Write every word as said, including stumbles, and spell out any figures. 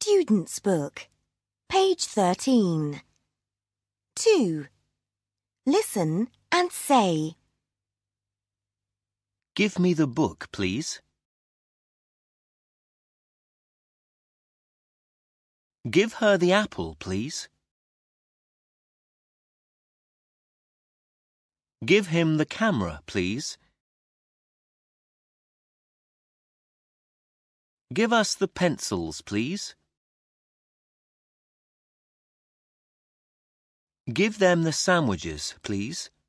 Student's Book, page thirteen. two. Listen and say. Give me the book, please. Give her the apple, please. Give him the camera, please. Give us the pencils, please. Give them the sandwiches, please.